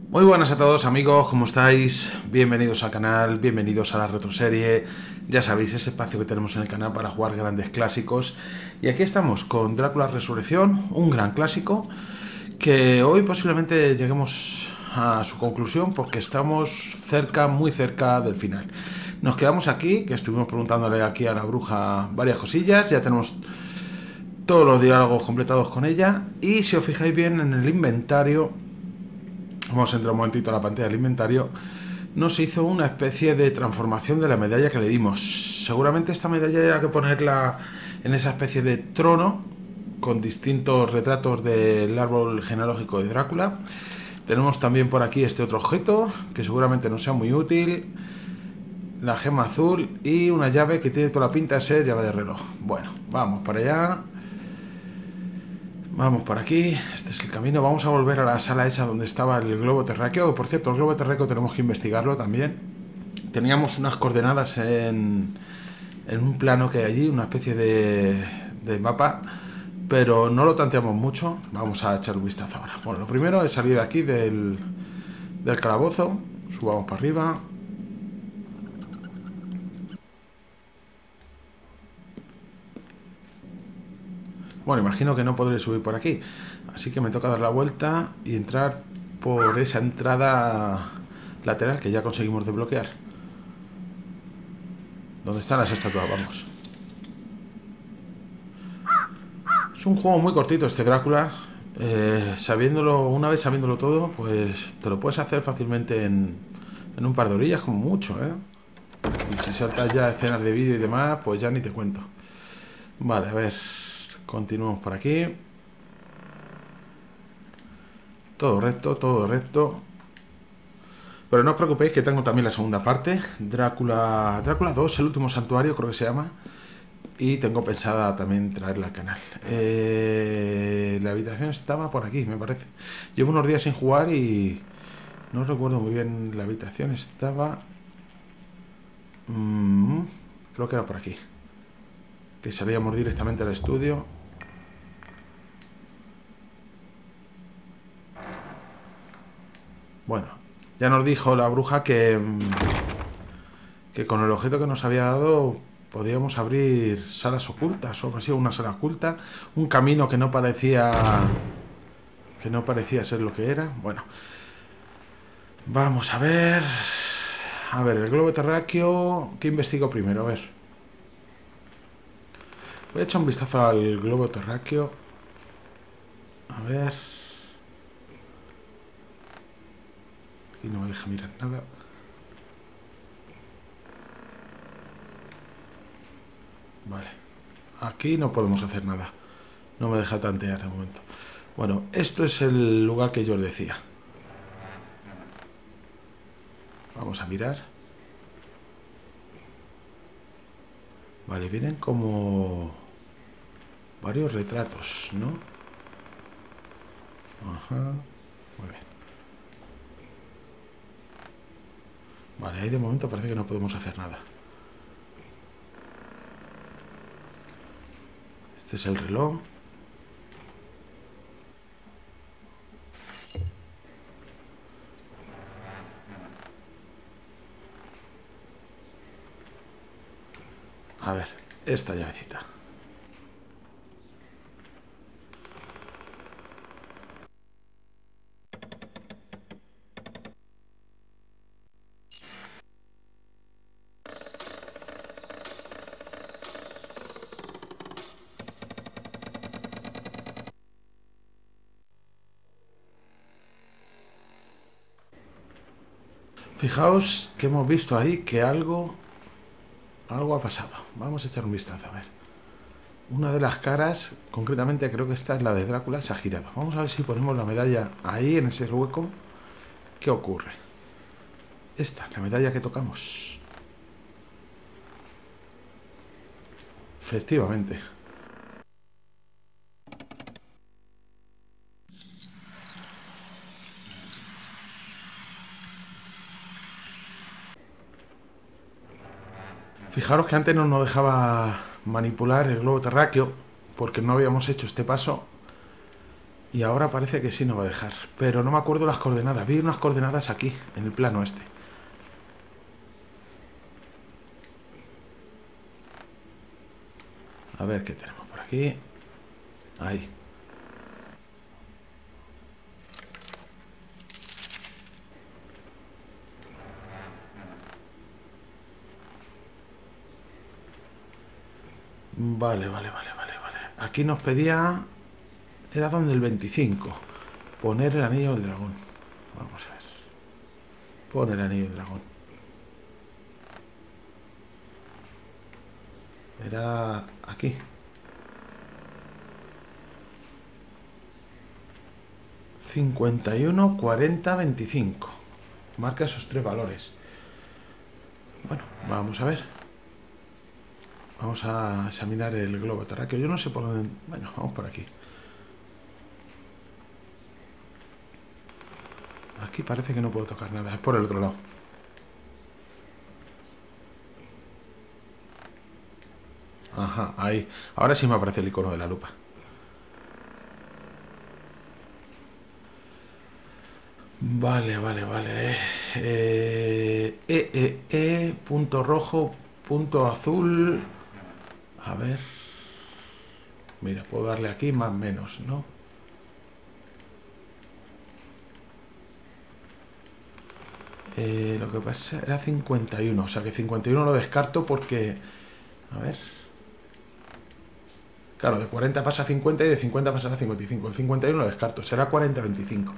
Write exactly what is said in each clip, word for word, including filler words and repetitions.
Muy buenas a todos amigos, ¿cómo estáis? Bienvenidos al canal, bienvenidos a la retroserie. Ya sabéis, ese espacio que tenemos en el canal para jugar grandes clásicos. Y aquí estamos con Drácula Resurrección, un gran clásico que hoy posiblemente lleguemos a su conclusión porque estamos cerca, muy cerca del final. Nos quedamos aquí, que estuvimos preguntándole aquí a la bruja varias cosillas, ya tenemos todos los diálogos completados con ella. Y si os fijáis bien en el inventario, vamos a entrar un momentito a la pantalla del inventario, nos hizo una especie de transformación de la medalla que le dimos. Seguramente esta medalla hay que ponerla en esa especie de trono con distintos retratos del árbol genealógico de Drácula. Tenemos también por aquí este otro objeto que seguramente no sea muy útil, la gema azul y una llave que tiene toda la pinta de ser llave de reloj. Bueno, vamos para allá. Vamos por aquí, este es el camino. Vamos a volver a la sala esa donde estaba el globo terráqueo. Por cierto, el globo terráqueo tenemos que investigarlo también. Teníamos unas coordenadas en, en un plano que hay allí, una especie de, de mapa, pero no lo tanteamos mucho. Vamos a echar un vistazo ahora. Bueno, lo primero es salir de aquí del, del calabozo. Subamos para arriba. Bueno, imagino que no podré subir por aquí, así que me toca dar la vuelta y entrar por esa entrada lateral que ya conseguimos desbloquear. ¿Dónde están las estatuas? Vamos. Es un juego muy cortito este Drácula. Eh, sabiéndolo, una vez sabiéndolo todo, pues te lo puedes hacer fácilmente en, en un par de orillas, como mucho, ¿eh? Y si saltas ya escenas de vídeo y demás, pues ya ni te cuento. Vale, a ver. Continuamos por aquí. Todo recto, todo recto. Pero no os preocupéis que tengo también la segunda parte. Drácula Drácula dos, el último santuario, creo que se llama. Y tengo pensada también traerla al canal. Eh, la habitación estaba por aquí, me parece. Llevo unos días sin jugar y no recuerdo muy bien. La habitación estaba... Mmm, creo que era por aquí. Que salíamos directamente al estudio. Bueno, ya nos dijo la bruja que, que con el objeto que nos había dado podíamos abrir salas ocultas o algo así, una sala oculta, un camino que no parecía que no parecía ser lo que era. Bueno, vamos a ver. A ver, el globo terráqueo, ¿qué investigo primero? A ver. Voy a echar un vistazo al globo terráqueo. A ver. Aquí no me deja mirar nada. Vale. Aquí no podemos hacer nada. No me deja tantear de momento. Bueno, esto es el lugar que yo os decía. Vamos a mirar. Vale, vienen como varios retratos, ¿no? Ajá. Muy bien. Vale, ahí de momento parece que no podemos hacer nada. Este es el reloj. A ver, esta llavecita. Fijaos que hemos visto ahí que algo algo ha pasado. Vamos a echar un vistazo, a ver. Una de las caras, concretamente creo que esta es la de Drácula, se ha girado. Vamos a ver si ponemos la medalla ahí en ese hueco. ¿Qué ocurre? Esta, la medalla que tocamos. Efectivamente. Fijaros que antes no nos dejaba manipular el globo terráqueo porque no habíamos hecho este paso. Y ahora parece que sí nos va a dejar. Pero no me acuerdo las coordenadas. Vi unas coordenadas aquí, en el plano este. A ver qué tenemos por aquí. Ahí. Vale, vale, vale, vale, vale. Aquí nos pedía... Era donde el veinticinco. Poner el anillo del dragón. Vamos a ver. Poner el anillo del dragón. Era aquí. cincuenta y uno, cuarenta, veinticinco. Marca esos tres valores. Bueno, vamos a ver. Vamos a examinar el globo terráqueo. Yo no sé por dónde... Bueno, vamos por aquí. Aquí parece que no puedo tocar nada. Es por el otro lado. Ajá, ahí. Ahora sí me aparece el icono de la lupa. Vale, vale, vale. Eh, eh, eh, eh, punto rojo, punto azul. A ver. Mira, puedo darle aquí más menos, ¿no? Eh, lo que pasa era cincuenta y uno. O sea que cincuenta y uno lo descarto porque... A ver. Claro, de cuarenta pasa a cincuenta y de cincuenta pasa a cincuenta y cinco. El cincuenta y uno lo descarto. Será cuarenta veinticinco.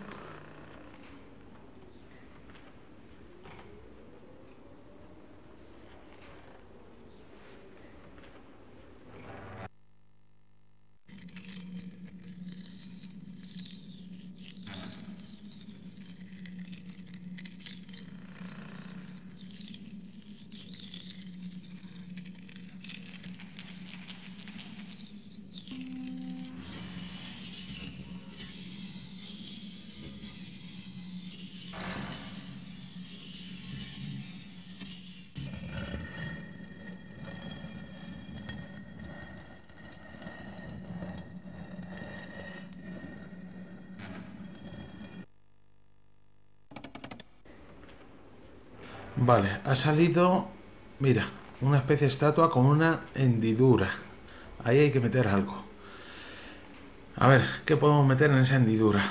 Vale, ha salido, mira, una especie de estatua con una hendidura. Ahí hay que meter algo. A ver, ¿qué podemos meter en esa hendidura?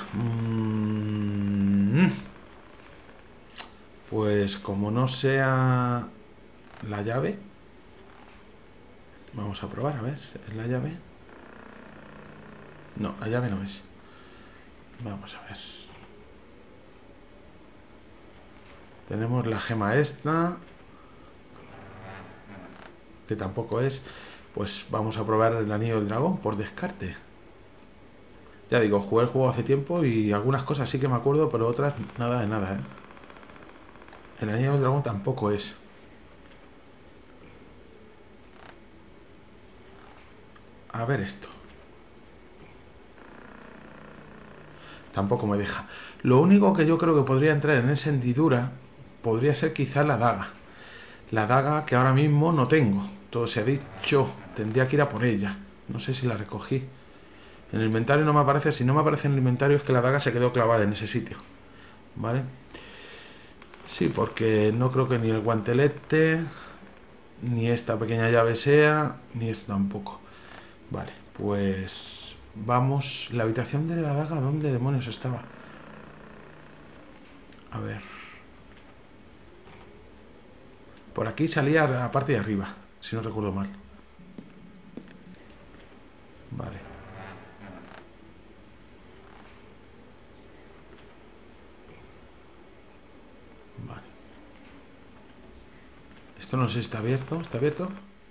Mm, pues como no sea la llave, vamos a probar, a ver, ¿es la llave? No, la llave no es. Vamos a ver. Tenemos la gema esta, que tampoco es. Pues vamos a probar el anillo del dragón por descarte. Ya digo, jugué el juego hace tiempo y algunas cosas sí que me acuerdo, pero otras nada de nada, ¿eh? El anillo del dragón tampoco es. A ver esto. Tampoco me deja. Lo único que yo creo que podría entrar en esa hendidura podría ser quizá la daga. La daga que ahora mismo no tengo. Todo se ha dicho. Tendría que ir a por ella. No sé si la recogí. En el inventario no me aparece. Si no me aparece en el inventario es que la daga se quedó clavada en ese sitio. ¿Vale? Sí, porque no creo que ni el guantelete, ni esta pequeña llave sea, ni esto tampoco. Vale, pues vamos. La habitación de la daga, ¿dónde demonios estaba? A ver. Por aquí salía la parte de arriba, si no recuerdo mal. Vale. Vale. Esto no sé si está abierto. ¿Está abierto?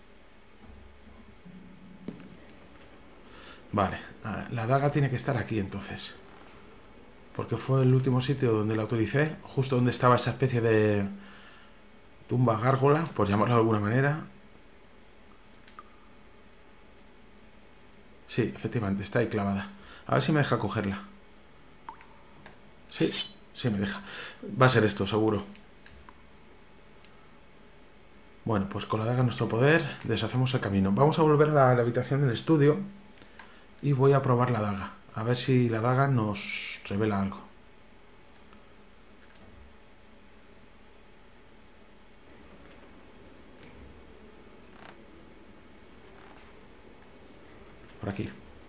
Vale. La daga tiene que estar aquí entonces. Porque fue el último sitio donde la utilicé. Justo donde estaba esa especie de tumba gárgola, por llamarlo de alguna manera. Sí, efectivamente, está ahí clavada. A ver si me deja cogerla. Sí, sí me deja. Va a ser esto, seguro. Bueno, pues con la daga en nuestro poder deshacemos el camino. Vamos a volver a la, a la habitación del estudio y voy a probar la daga. A ver si la daga nos revela algo. Por aquí.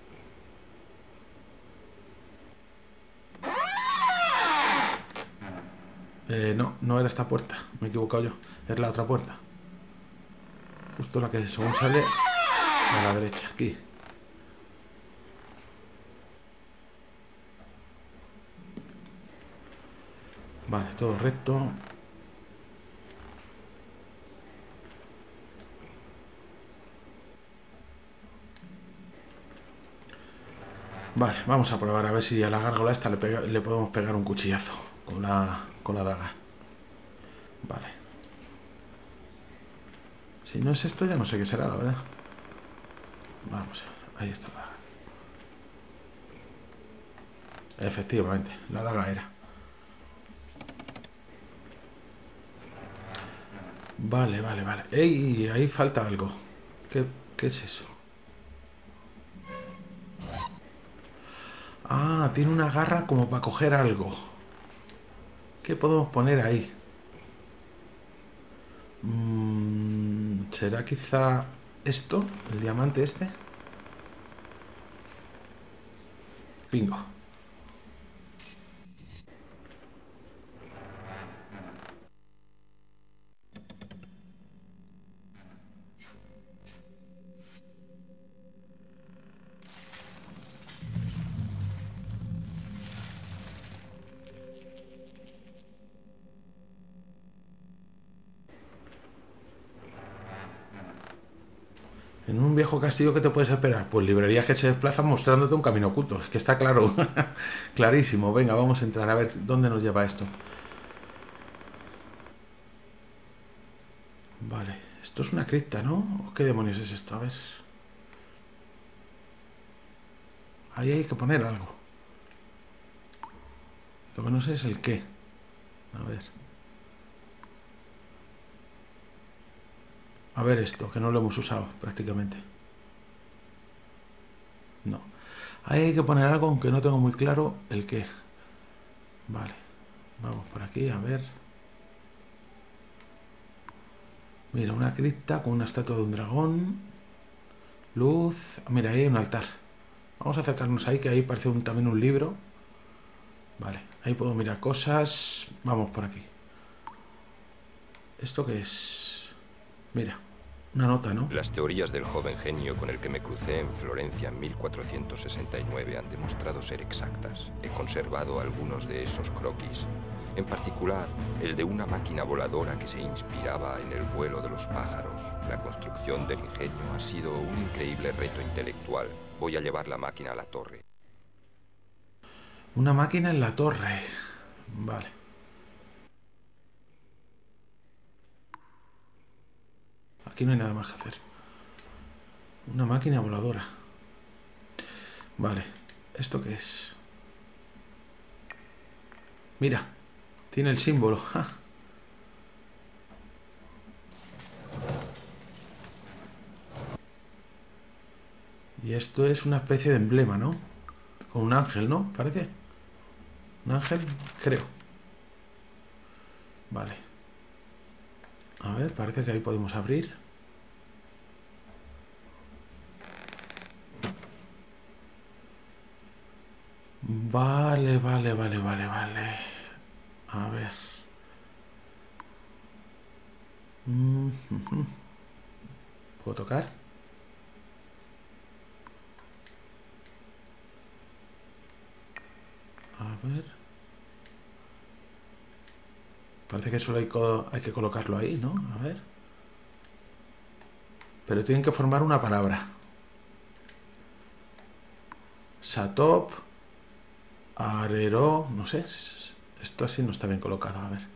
Eh, no, no era esta puerta. Me he equivocado yo. Es la otra puerta. Justo la que según sale a la derecha. Aquí. Vale, todo recto. Vale, vamos a probar a ver si a la gárgola esta le, pega, le podemos pegar un cuchillazo con la, con la daga. Vale. Si no es esto, ya no sé qué será, la verdad. Vamos, ahí está la daga. Efectivamente, la daga era. Vale, vale, vale. ¡Ey! Ahí falta algo. ¿Qué, qué es eso? Ah, tiene una garra como para coger algo. ¿Qué podemos poner ahí? Mm, ¿será quizá esto? ¿El diamante este? Bingo. En un viejo castillo, ¿qué te puedes esperar? Pues librerías que se desplazan mostrándote un camino oculto. Es que está claro. Clarísimo. Venga, vamos a entrar a ver dónde nos lleva esto. Vale. Esto es una cripta, ¿no? ¿Qué demonios es esto? A ver. Ahí hay que poner algo. Lo que no sé es el qué. A ver. A ver esto, que no lo hemos usado prácticamente. No. Ahí hay que poner algo, aunque no tengo muy claro el qué. Vale. Vamos por aquí, a ver. Mira, una cripta con una estatua de un dragón. Luz. Mira, ahí hay un altar. Vamos a acercarnos ahí, que ahí parece un, también un libro. Vale, ahí puedo mirar cosas. Vamos por aquí. ¿Esto qué es? Mira, una nota, ¿no? Las teorías del joven genio con el que me crucé en Florencia en mil cuatrocientos sesenta y nueve han demostrado ser exactas. He conservado algunos de esos croquis. En particular, el de una máquina voladora que se inspiraba en el vuelo de los pájaros. La construcción del ingenio ha sido un increíble reto intelectual. Voy a llevar la máquina a la torre. Una máquina en la torre. Vale. Aquí no hay nada más que hacer. Una máquina voladora. Vale. ¿Esto qué es? Mira. Tiene el símbolo. ¡Ja! Y esto es una especie de emblema, ¿no? Con un ángel, ¿no? Parece. Un ángel, creo. Vale. A ver, parece que ahí podemos abrir. Vale, vale, vale, vale, vale. A ver. Mm, uh-huh. ¿Puedo tocar? A ver. Parece que solo hay, hay que colocarlo ahí, ¿no? A ver. Pero tienen que formar una palabra. Satop. Arero. No sé. Esto así no está bien colocado. A ver.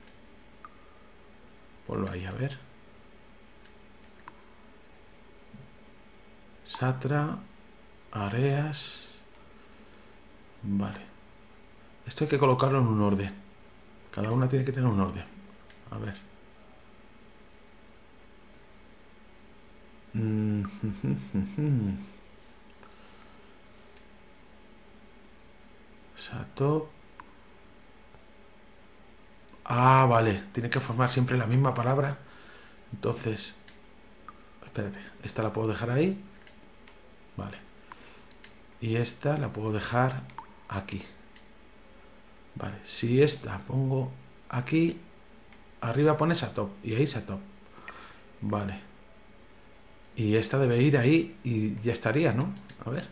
Ponlo ahí, a ver. Satra. Areas. Vale. Esto hay que colocarlo en un orden. Cada una tiene que tener un orden. A ver. Mm, Satop. Ah, vale. Tiene que formar siempre la misma palabra. Entonces... Espérate. Esta la puedo dejar ahí. Vale. Y esta la puedo dejar aquí. Vale. Si esta pongo aquí... Arriba pone Satop. Y ahí Satop. Vale. Y esta debe ir ahí y ya estaría, ¿no? A ver.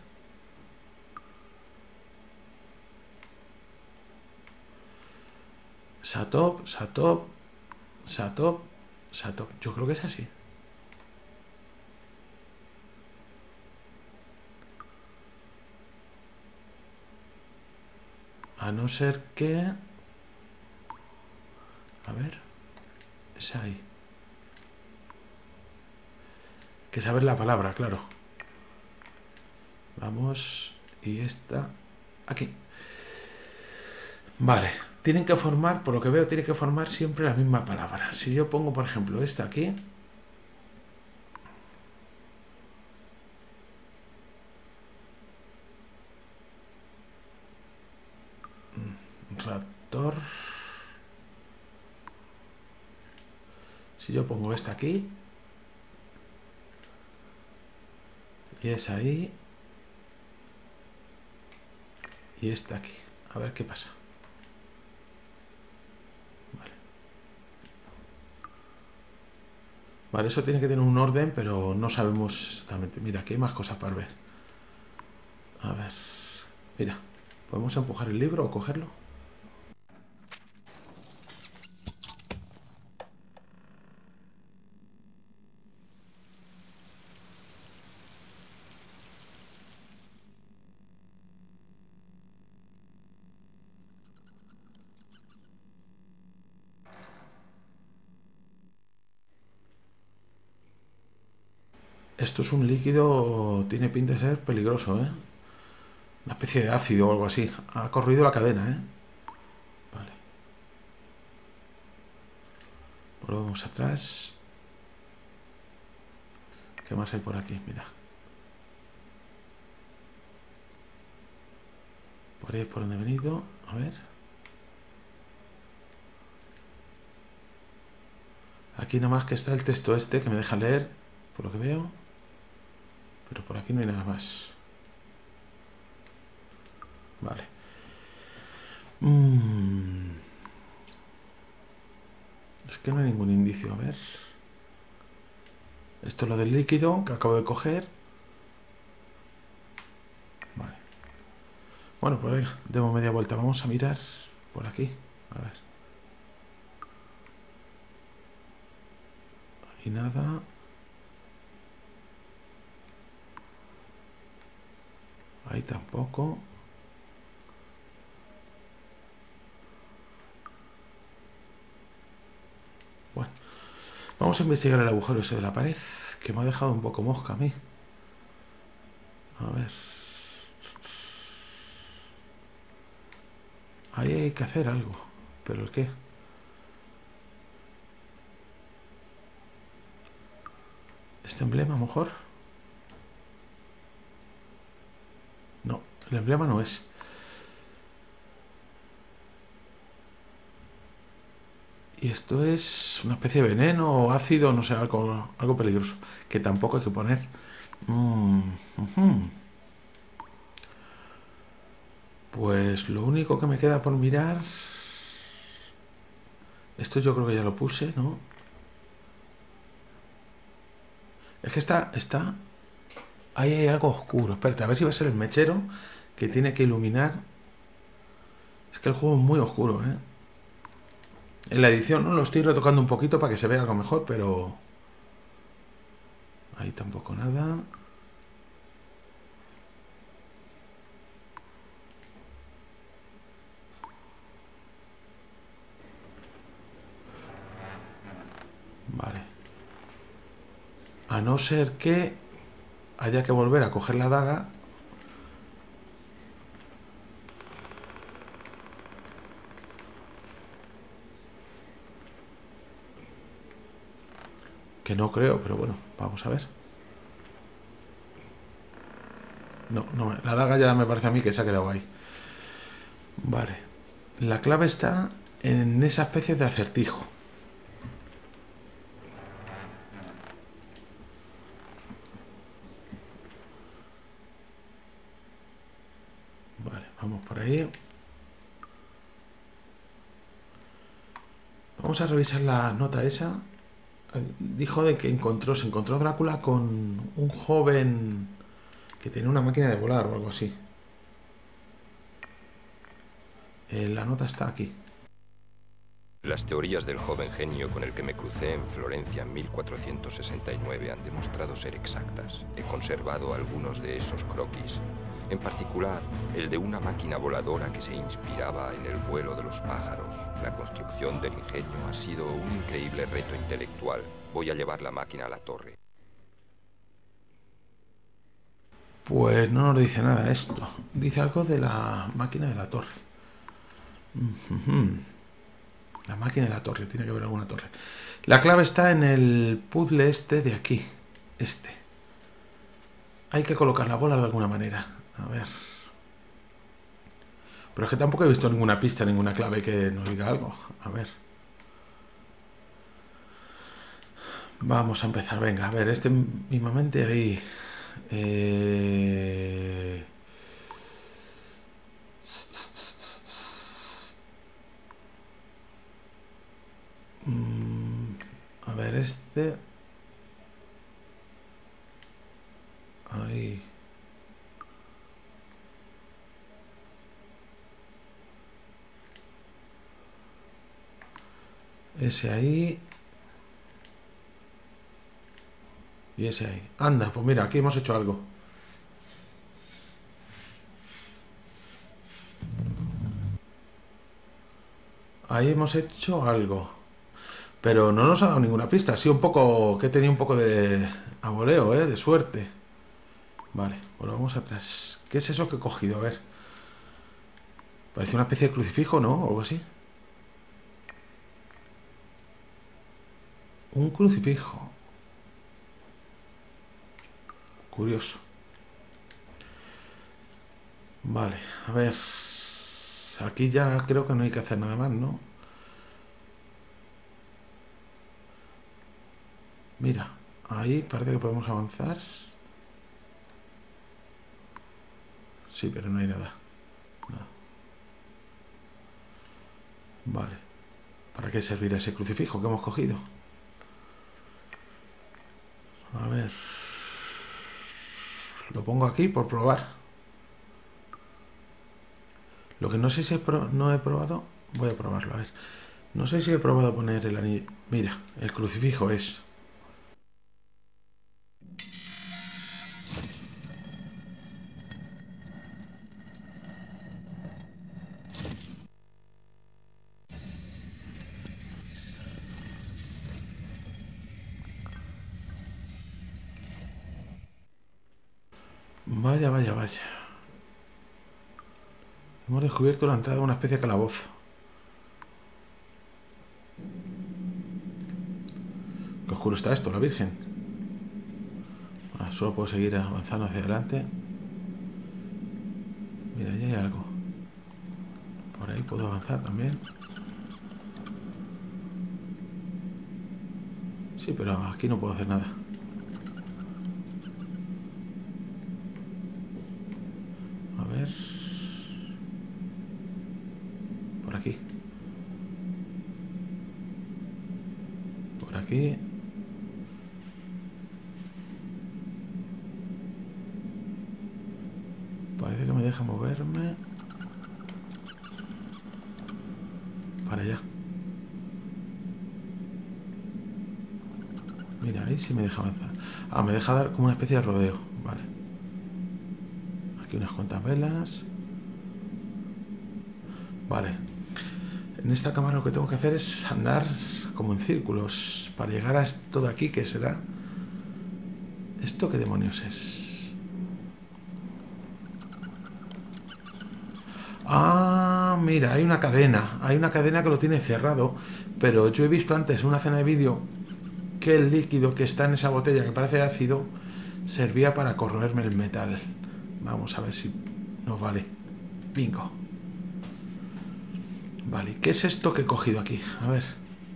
Satop, Satop, Satop, Satop. Yo creo que es así. A no ser que... A ver. Es ahí. Que saber la palabra, claro. Vamos. Y esta... Aquí. Vale. Tienen que formar, por lo que veo, tiene que formar siempre la misma palabra. Si yo pongo, por ejemplo, esta aquí... Raptor... Si yo pongo esta aquí... Y es ahí... Y esta aquí. A ver qué pasa. Vale. Vale, eso tiene que tener un orden, pero no sabemos exactamente. Mira, aquí hay más cosas para ver. A ver. Mira. ¿Podemos empujar el libro o cogerlo? Esto es un líquido, tiene pinta de ser peligroso, ¿eh? Una especie de ácido o algo así. Ha corrido la cadena, ¿eh? Vale. Volvemos atrás. ¿Qué más hay por aquí? Mira. Por ahí es por donde he venido. A ver. Aquí nada más que está el texto este que me deja leer, por lo que veo. Pero por aquí no hay nada más. Vale. Mm. Es que no hay ningún indicio. A ver. Esto es lo del líquido que acabo de coger. Vale. Bueno, pues demos media vuelta. Vamos a mirar por aquí. A ver. Ahí nada. Ahí tampoco. Bueno, vamos a investigar el agujero ese de la pared, que me ha dejado un poco mosca a mí. A ver. Ahí hay que hacer algo. ¿Pero el qué? ¿Este emblema a lo mejor? No, el emblema no es. Y esto es una especie de veneno o ácido, no sé, algo, algo peligroso. Que tampoco hay que poner. Mm, uh-huh. Pues lo único que me queda por mirar... Esto yo creo que ya lo puse, ¿no? Es que está... está... Ahí hay algo oscuro. Espérate, a ver si va a ser el mechero que tiene que iluminar. Es que el juego es muy oscuro, ¿eh? En la edición, ¿no? Lo estoy retocando un poquito para que se vea algo mejor, pero... Ahí tampoco nada. Vale. A no ser que haya que volver a coger la daga. Que no creo, pero bueno, vamos a ver. No, no, la daga ya me parece a mí que se ha quedado ahí. Vale. La clave está en esa especie de acertijo. Vale, vamos por ahí. Vamos a revisar la nota esa. Dijo de que encontró, se encontró Drácula con un joven que tenía una máquina de volar o algo así. Eh, la nota está aquí. Las teorías del joven genio con el que me crucé en Florencia en mil cuatrocientos sesenta y nueve han demostrado ser exactas. He conservado algunos de esos croquis, en particular el de una máquina voladora que se inspiraba en el vuelo de los pájaros. La construcción del ingenio ha sido un increíble reto intelectual. Voy a llevar la máquina a la torre. Pues no nos dice nada esto. Dice algo de la máquina de la torre. La máquina de la torre. Tiene que haber alguna torre. La clave está en el puzzle este de aquí. Este. Hay que colocar la bola de alguna manera. A ver. Pero es que tampoco he visto ninguna pista, ninguna clave que nos diga algo. A ver. Vamos a empezar. Venga, a ver. Este mismamente ahí. Eh... Mm, a ver, este... Ahí. Ese ahí. Y ese ahí. Anda, pues mira, aquí hemos hecho algo. Ahí hemos hecho algo. Pero no nos ha dado ninguna pista. Ha sido un poco... que tenía un poco de aboleo, ¿eh? De suerte. Vale, volvamos atrás. ¿Qué es eso que he cogido? A ver. Parece una especie de crucifijo, ¿no? O algo así. Un crucifijo. Curioso. Vale, a ver. Aquí ya creo que no hay que hacer nada más, ¿no? Mira, ahí parece que podemos avanzar. Sí, pero no hay nada. Nada. Vale. ¿Para qué servirá ese crucifijo que hemos cogido? A ver. Lo pongo aquí por probar. Lo que no sé si he pro- no he probado... Voy a probarlo, a ver. No sé si he probado a poner el anillo... Mira, el crucifijo es... Vaya, vaya, vaya. Hemos descubierto la entrada de una especie de calabozo. Qué oscuro está esto, la Virgen. Ah, solo puedo seguir avanzando hacia adelante. Mira, allí hay algo. Por ahí puedo avanzar también. Sí, pero aquí no puedo hacer nada. A ver... Por aquí. Por aquí. Parece que me deja moverme. Para allá. Mira, ahí sí me deja avanzar. Ah, me deja dar como una especie de rodeo. Vale. Aquí unas cuantas velas. Vale. En esta cámara lo que tengo que hacer es andar como en círculos para llegar a esto de aquí, que será... ¿Esto qué demonios es? Ah, mira, hay una cadena. Hay una cadena que lo tiene cerrado, pero yo he visto antes en una escena de vídeo que el líquido que está en esa botella, que parece ácido, servía para corroerme el metal. Vamos a ver si nos vale. Bingo. Vale, ¿qué es esto que he cogido aquí? A ver.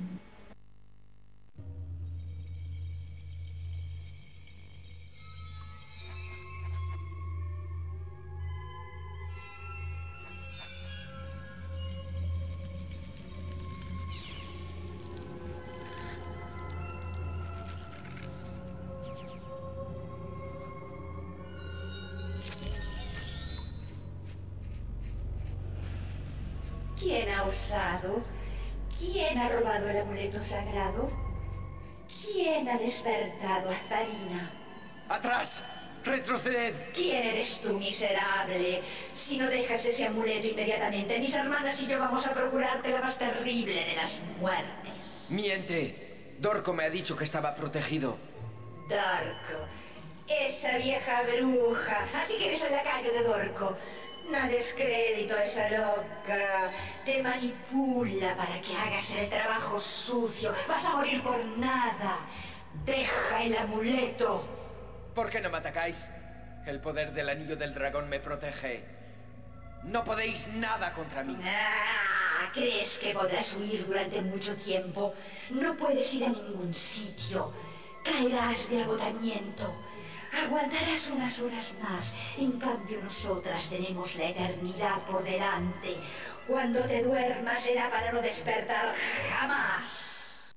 ¿Quién ha osado? ¿Quién ha robado el amuleto sagrado? ¿Quién ha despertado a Zarina? ¡Atrás! ¡Retroceded! ¿Quién eres tú, miserable? Si no dejas ese amuleto inmediatamente, mis hermanas y yo vamos a procurarte la más terrible de las muertes. ¡Miente! Dorco me ha dicho que estaba protegido. Dorco. Esa vieja bruja. Así que eres el lacayo de Dorco. No des crédito a esa loca. Te manipula para que hagas el trabajo sucio. Vas a morir por nada. Deja el amuleto. ¿Por qué no me atacáis? El poder del anillo del dragón me protege. No podéis nada contra mí. Ah, ¿crees que podrás huir durante mucho tiempo? No puedes ir a ningún sitio. Caerás de agotamiento. Aguantarás unas horas más. En cambio, nosotras tenemos la eternidad por delante. Cuando te duermas será para no despertar jamás.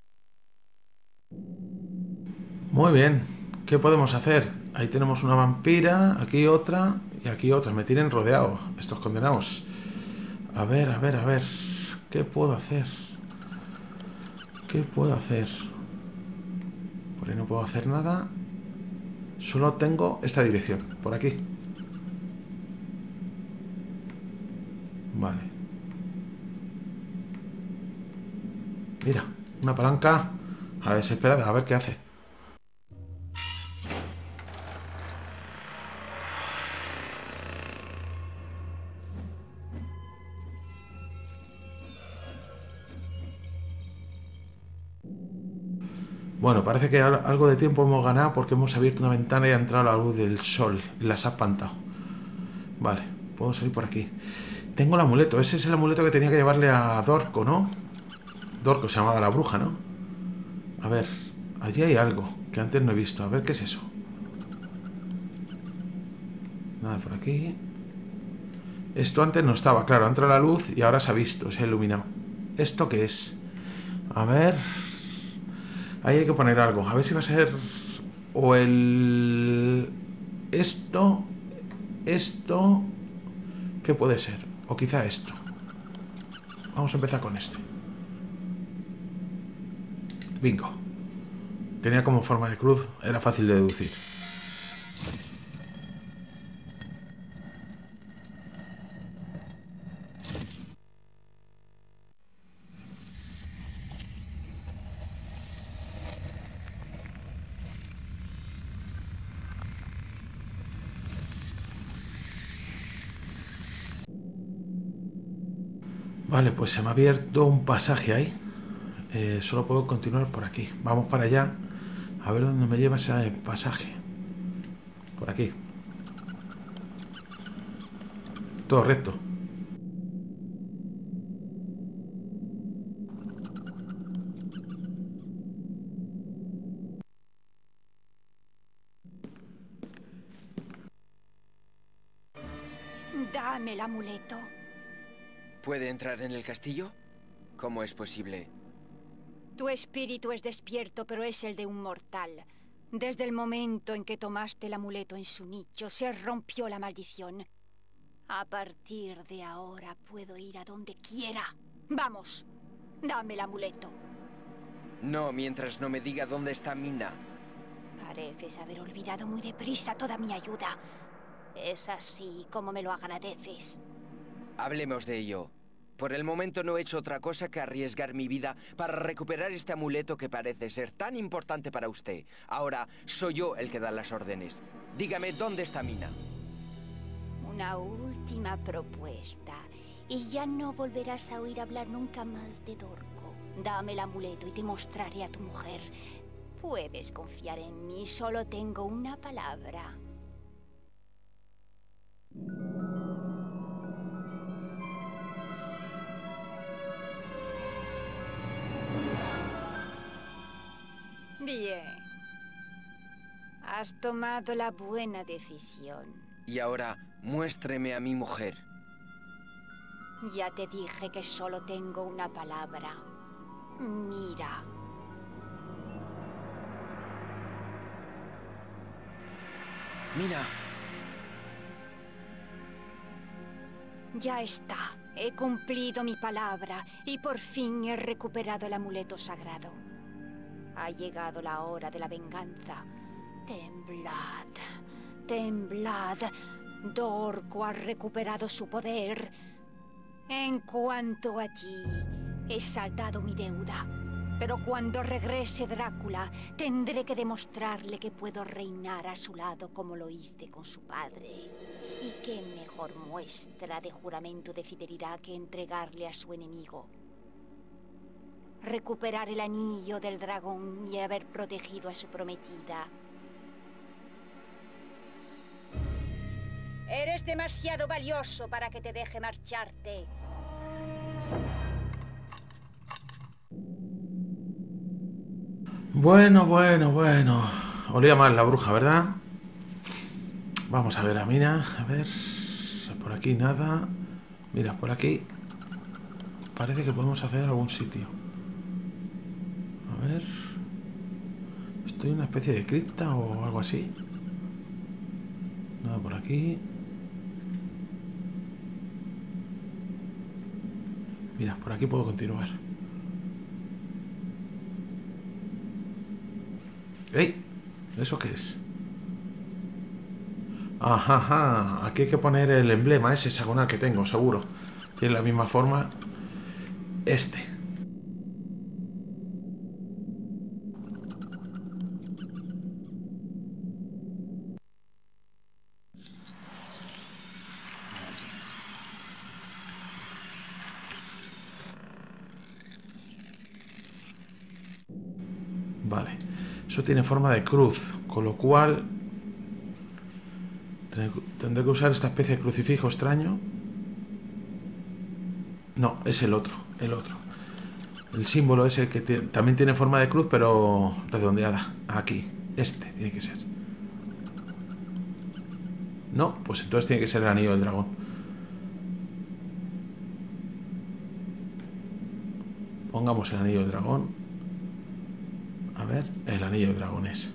Muy bien. ¿Qué podemos hacer? Ahí tenemos una vampira, aquí otra y aquí otra. Me tienen rodeado estos condenados. A ver, a ver, a ver. ¿Qué puedo hacer? ¿Qué puedo hacer? Por ahí no puedo hacer nada. Solo tengo esta dirección, por aquí. Vale. Mira, una palanca a la desesperada, a ver qué hace. Bueno, parece que algo de tiempo hemos ganado porque hemos abierto una ventana y ha entrado la luz del sol y las ha espantado. Vale, puedo salir por aquí. Tengo el amuleto, ese es el amuleto que tenía que llevarle a Dorco, ¿no? Dorco se llamaba la bruja, ¿no? A ver, allí hay algo que antes no he visto. A ver, ¿qué es eso? Nada por aquí. Esto antes no estaba, claro, ha entrado la luz y ahora se ha visto, se ha iluminado. ¿Esto qué es? A ver... Ahí hay que poner algo. A ver si va a ser... O el... Esto... Esto... ¿Qué puede ser? O quizá esto. Vamos a empezar con este. Bingo. Tenía como forma de cruz. Era fácil de deducir. Vale, pues se me ha abierto un pasaje ahí. Eh, solo puedo continuar por aquí. Vamos para allá. A ver dónde me lleva ese pasaje. Por aquí. Todo recto. Dame el amuleto. ¿Puede entrar en el castillo? ¿Cómo es posible? Tu espíritu es despierto, pero es el de un mortal. Desde el momento en que tomaste el amuleto en su nicho, se rompió la maldición. A partir de ahora puedo ir a donde quiera. ¡Vamos! Dame el amuleto. No, mientras no me diga dónde está Mina. Pareces haber olvidado muy deprisa toda mi ayuda. Es así como me lo agradeces. Hablemos de ello. Por el momento no he hecho otra cosa que arriesgar mi vida para recuperar este amuleto que parece ser tan importante para usted. Ahora, soy yo el que da las órdenes. Dígame, ¿dónde está Mina? Una última propuesta. Y ya no volverás a oír hablar nunca más de Dorco. Dame el amuleto y te mostraré a tu mujer. Puedes confiar en mí, solo tengo una palabra. Has tomado la buena decisión. Y ahora, muéstreme a mi mujer. Ya te dije que solo tengo una palabra. Mira. Mira. Ya está. He cumplido mi palabra y por fin he recuperado el amuleto sagrado. Ha llegado la hora de la venganza. Temblad, temblad. Dorco ha recuperado su poder. En cuanto a ti, he saldado mi deuda. Pero cuando regrese Drácula, tendré que demostrarle que puedo reinar a su lado como lo hice con su padre. Y qué mejor muestra de juramento de fidelidad que entregarle a su enemigo. Recuperar el anillo del dragón y haber protegido a su prometida. Eres demasiado valioso para que te deje marcharte. Bueno, bueno, bueno. Olía mal la bruja, ¿verdad? Vamos a ver a Mina. A ver. Por aquí nada. Mira, por aquí parece que podemos hacer algún sitio. A ver. ¿Estoy en una especie de cripta o algo así? Nada por aquí. Mira, por aquí puedo continuar. ¡Ey! ¿Eso qué es? Ajá, ajá. Aquí hay que poner el emblema ese hexagonal que tengo, seguro. Tiene la misma forma. Este. Vale. Eso tiene forma de cruz, con lo cual tendré que usar esta especie de crucifijo extraño. No, es el otro, el otro. El símbolo es el que también tiene forma de cruz, pero redondeada. Aquí, este tiene que ser. No, pues entonces tiene que ser el anillo del dragón. Pongamos el anillo del dragón. A ver, el anillo del dragón es.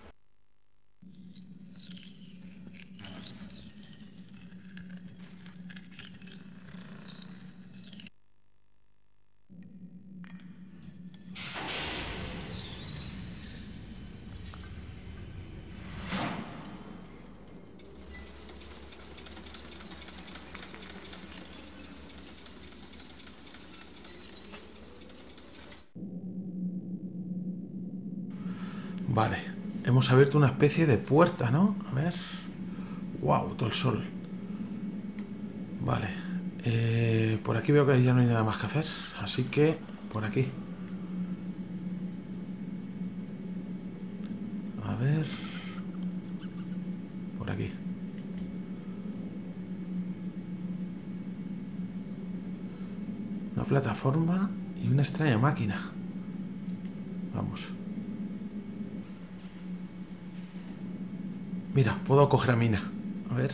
Vale, hemos abierto una especie de puerta, ¿no? A ver. Wow, todo el sol. Vale. Eh, por aquí veo que ya no hay nada más que hacer. Así que, por aquí. A ver. Por aquí. Una plataforma y una extraña máquina. Vamos. Mira, puedo coger a Mina. A ver.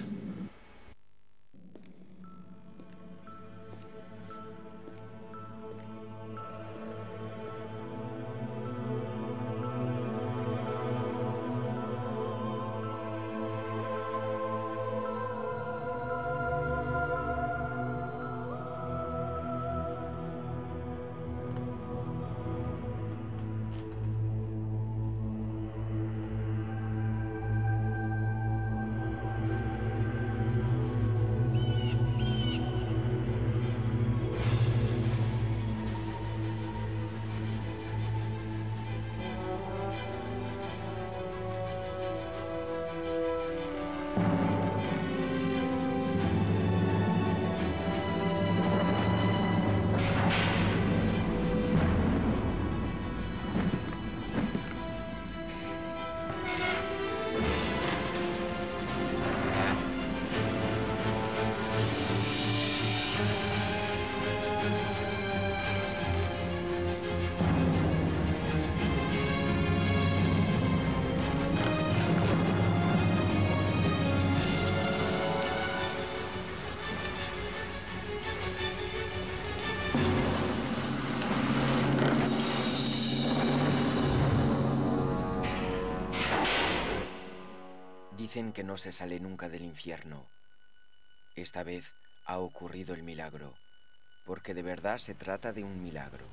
Dicen que no se sale nunca del infierno. Esta vez ha ocurrido el milagro, porque de verdad se trata de un milagro.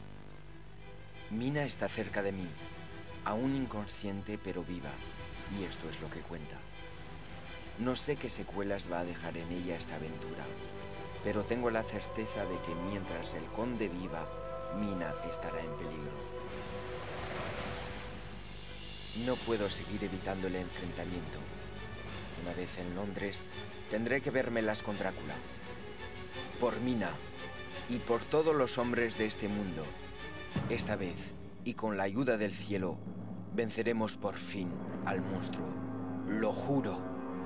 Mina está cerca de mí, aún inconsciente pero viva, y esto es lo que cuenta. No sé qué secuelas va a dejar en ella esta aventura, pero tengo la certeza de que mientras el conde viva, Mina estará en peligro. No puedo seguir evitando el enfrentamiento. Una vez en Londres, tendré que vérmelas con Drácula. Por Mina y por todos los hombres de este mundo, esta vez, y con la ayuda del cielo, venceremos por fin al monstruo. Lo juro.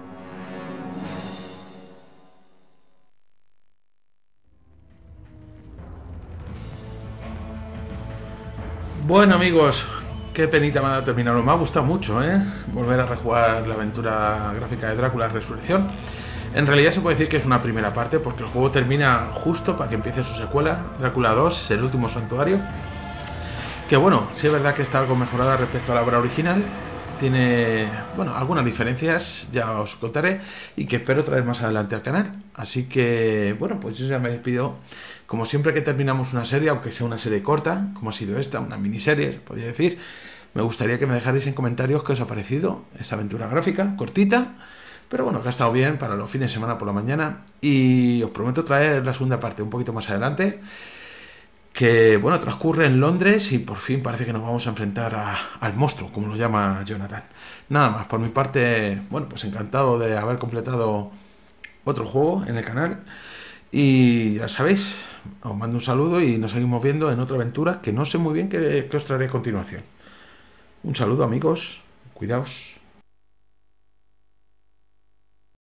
Bueno, amigos, qué penita me ha dado terminarlo. Me ha gustado mucho, ¿eh? Volver a rejugar la aventura gráfica de Drácula Resurrección. En realidad se puede decir que es una primera parte, porque el juego termina justo para que empiece su secuela, Drácula dos, el último santuario. Que bueno, sí es verdad que está algo mejorada respecto a la obra original. Tiene, bueno, algunas diferencias, ya os contaré, y que espero traer más adelante al canal. Así que, bueno, pues yo ya me despido. Como siempre que terminamos una serie, aunque sea una serie corta, como ha sido esta, una miniserie, se podría decir, me gustaría que me dejarais en comentarios qué os ha parecido esta aventura gráfica, cortita, pero bueno, que ha estado bien para los fines de semana por la mañana. Y os prometo traer la segunda parte un poquito más adelante, que bueno, transcurre en Londres y por fin parece que nos vamos a enfrentar a, al monstruo, como lo llama Jonathan. Nada más, por mi parte, bueno, pues encantado de haber completado otro juego en el canal. Y ya sabéis, os mando un saludo y nos seguimos viendo en otra aventura que no sé muy bien qué, qué os traeré a continuación. Un saludo, amigos, cuidaos.